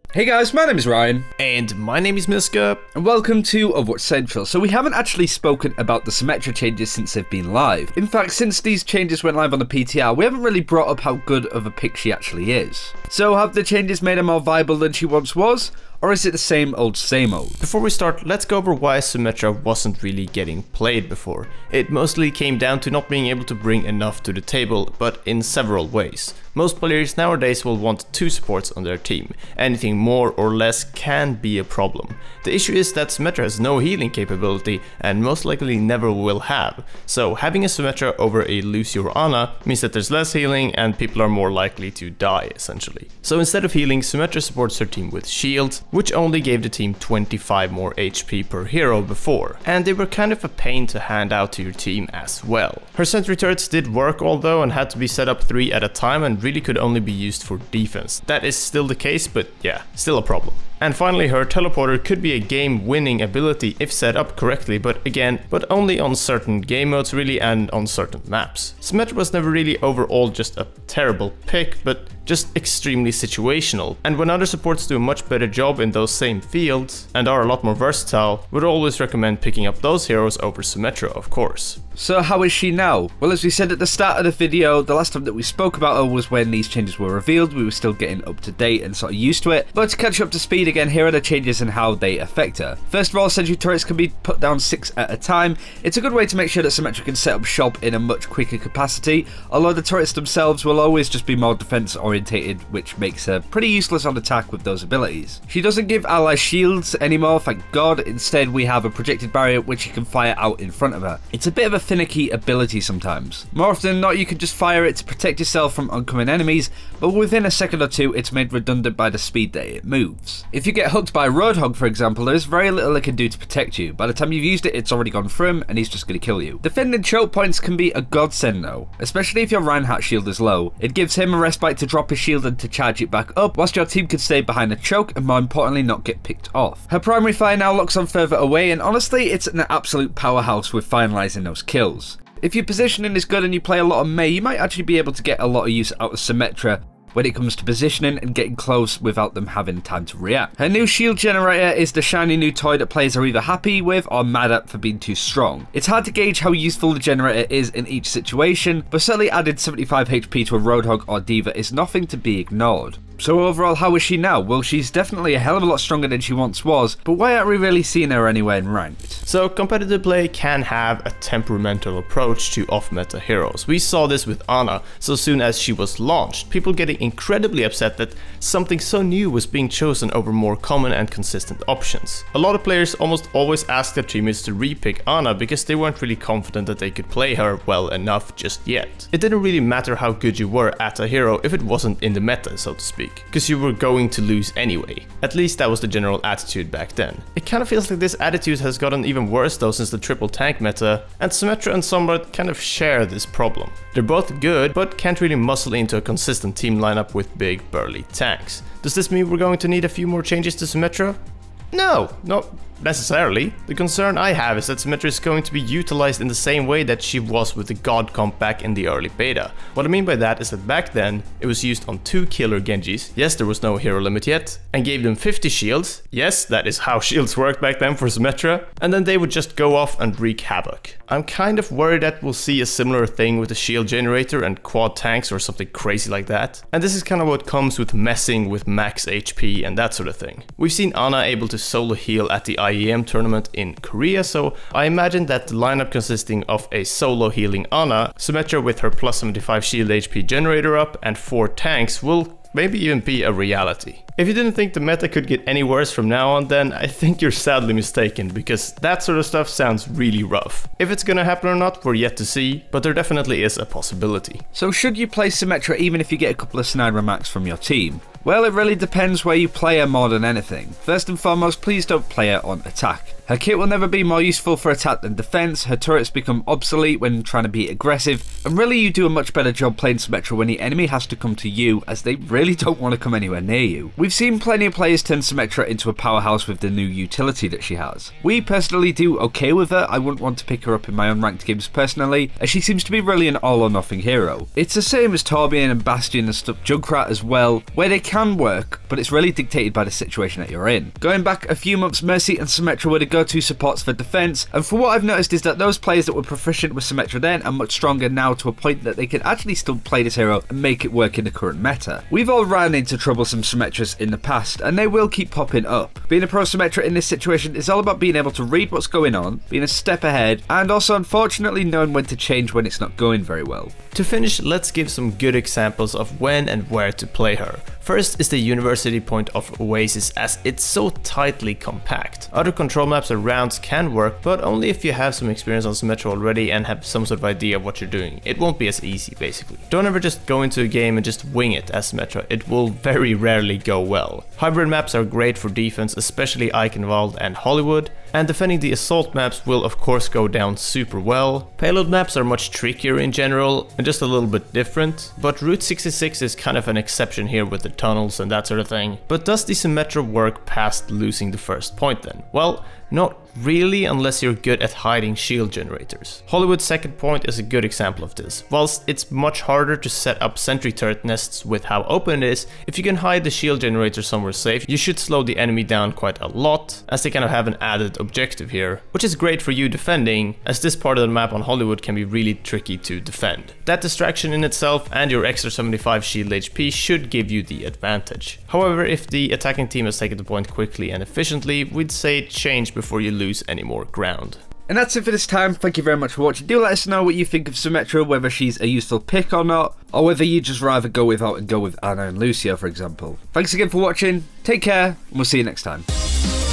Hey guys, my name is Ryan. And my name is Miska. And welcome to Overwatch Central. So we haven't actually spoken about the Symmetra changes since they've been live. In fact, since these changes went live on the PTR, we haven't really brought up how good of a pick she actually is. So have the changes made her more viable than she once was? Or is it the same old? Before we start, let's go over why Symmetra wasn't really getting played before. It mostly came down to not being able to bring enough to the table, but in several ways. Most players nowadays will want 2 supports on their team. Anything more or less can be a problem. The issue is that Symmetra has no healing capability and most likely never will have. So having a Symmetra over a Lucio or Ana means that there's less healing and people are more likely to die essentially. So instead of healing, Symmetra supports her team with shields, which only gave the team 25 more HP per hero before, and they were kind of a pain to hand out to your team as well. Her sentry turrets did work although and had to be set up 3 at a time and really could only be used for defense. That is still the case, but yeah, still a problem. And finally, her teleporter could be a game-winning ability if set up correctly, but only on certain game modes really and on certain maps. Symmetra was never really overall just a terrible pick, but just extremely situational. And when other supports do a much better job in those same fields and are a lot more versatile, would always recommend picking up those heroes over Symmetra, of course. So how is she now? Well, as we said at the start of the video, the last time that we spoke about her was when these changes were revealed. We were still getting up to date and sort of used to it. But to catch you up to speed again, here are the changes and how they affect her. First of all, sentry turrets can be put down 6 at a time. It's a good way to make sure that Symmetra can set up shop in a much quicker capacity, although the turrets themselves will always just be more defense orientated, which makes her pretty useless on attack with those abilities. She doesn't give allies shields anymore, thank god. Instead, we have a projected barrier which she can fire out in front of her. It's a bit of a finicky ability sometimes. More often than not, you can just fire it to protect yourself from oncoming enemies, but within a second or two, it's made redundant by the speed that it moves. If you get hooked by a Roadhog, for example, there's very little it can do to protect you. By the time you've used it, it's already gone through him, and he's just going to kill you. Defending choke points can be a godsend though, especially if your Reinhardt shield is low. It gives him a respite to drop his shield and to charge it back up, whilst your team can stay behind the choke and more importantly not get picked off. Her primary fire now locks on further away, and honestly it's an absolute powerhouse with finalizing those kills. If your positioning is good and you play a lot of Mei, you might actually be able to get a lot of use out of Symmetra when it comes to positioning and getting close without them having time to react. Her new shield generator is the shiny new toy that players are either happy with or mad at for being too strong. It's hard to gauge how useful the generator is in each situation, but certainly added 75 HP to a Roadhog or D.Va is nothing to be ignored. So overall, how is she now? Well, she's definitely a hell of a lot stronger than she once was, but why aren't we really seeing her anywhere in ranked? So competitive play can have a temperamental approach to off-meta heroes. We saw this with Ana so soon as she was launched, people getting incredibly upset that something so new was being chosen over more common and consistent options. A lot of players almost always ask their teammates to repick Ana because they weren't really confident that they could play her well enough just yet. It didn't really matter how good you were at a hero if it wasn't in the meta, so to speak, because you were going to lose anyway. At least that was the general attitude back then. It kind of feels like this attitude has gotten even worse though since the triple tank meta, and Symmetra and Sombra kind of share this problem. They're both good, but can't really muscle into a consistent team lineup with big burly tanks. Does this mean we're going to need a few more changes to Symmetra? No, not necessarily. The concern I have is that Symmetra is going to be utilized in the same way that she was with the God comp back in the early beta. What I mean by that is that back then it was used on 2 killer Genjis, yes there was no hero limit yet, and gave them 50 shields, yes that is how shields worked back then for Symmetra, and then they would just go off and wreak havoc. I'm kind of worried that we'll see a similar thing with the shield generator and quad tanks or something crazy like that, and this is kind of what comes with messing with max HP and that sort of thing. We've seen Ana able to solo heal at the IEM tournament in Korea, so I imagine that the lineup consisting of a solo healing Ana, Symmetra with her plus 75 shield HP generator up, and 4 tanks will maybe even be a reality. If you didn't think the meta could get any worse from now on, then I think you're sadly mistaken, because that sort of stuff sounds really rough. If it's gonna happen or not, we're yet to see, but there definitely is a possibility. So should you play Symmetra even if you get a couple of Sniper Max from your team? Well, it really depends where you play her more than anything. First and foremost, please don't play her on attack. Her kit will never be more useful for attack than defense, her turrets become obsolete when trying to be aggressive, and really you do a much better job playing Symmetra when the enemy has to come to you, as they really don't want to come anywhere near you. We've seen plenty of players turn Symmetra into a powerhouse with the new utility that she has. We personally do okay with her. I wouldn't want to pick her up in my unranked games personally, as she seems to be really an all or nothing hero. It's the same as Torbjorn and Bastion and stuff, Junkrat as well, where they can work, but it's really dictated by the situation that you're in. Going back a few months, Mercy and Symmetra were the go-to supports for defense, and for what I've noticed is that those players that were proficient with Symmetra then are much stronger now to a point that they can actually still play this hero and make it work in the current meta. We've all ran into troublesome Symmetras in the past, and they will keep popping up. Being a pro Symmetra in this situation is all about being able to read what's going on, being a step ahead, and also unfortunately knowing when to change when it's not going very well. To finish, let's give some good examples of when and where to play her. First is the University point of Oasis, as it's so tightly compact. Other control maps or rounds can work, but only if you have some experience on Symmetra already and have some sort of idea of what you're doing. It won't be as easy, basically. Don't ever just go into a game and just wing it as Symmetra. It will very rarely go well. Hybrid maps are great for defense, especially Eichenwald and Hollywood, and defending the assault maps will of course go down super well. Payload maps are much trickier in general and just a little bit different, but Route 66 is kind of an exception here with the tunnels and that sort of thing. But does the Symmetra work past losing the first point then? Well, not really, unless you're good at hiding shield generators. Hollywood's second point is a good example of this. Whilst it's much harder to set up sentry turret nests with how open it is, if you can hide the shield generator somewhere safe, you should slow the enemy down quite a lot, as they kind of have an added objective here, which is great for you defending, as this part of the map on Hollywood can be really tricky to defend. That distraction in itself and your extra 75 shield HP should give you the advantage. However, if the attacking team has taken the point quickly and efficiently, we'd say change before you lose any more ground. And that's it for this time. Thank you very much for watching. Do let us know what you think of Symmetra, whether she's a useful pick or not, or whether you'd just rather go without and go with Ana and Lucio, for example. Thanks again for watching, take care, and we'll see you next time.